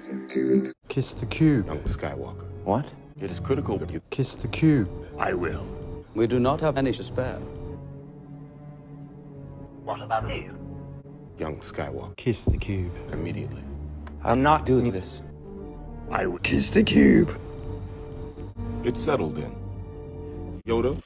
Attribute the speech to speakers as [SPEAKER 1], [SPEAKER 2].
[SPEAKER 1] Kiss the cube.
[SPEAKER 2] Young Skywalker.
[SPEAKER 3] What?
[SPEAKER 2] It is critical that you...
[SPEAKER 1] Kiss the cube.
[SPEAKER 2] I will.
[SPEAKER 4] We do not have any to spare.
[SPEAKER 5] What about you?
[SPEAKER 2] Young Skywalker.
[SPEAKER 1] Kiss the cube.
[SPEAKER 2] Immediately.
[SPEAKER 3] I'm not doing this.
[SPEAKER 2] I will.
[SPEAKER 1] Kiss the cube.
[SPEAKER 2] It's settled then. Yoda,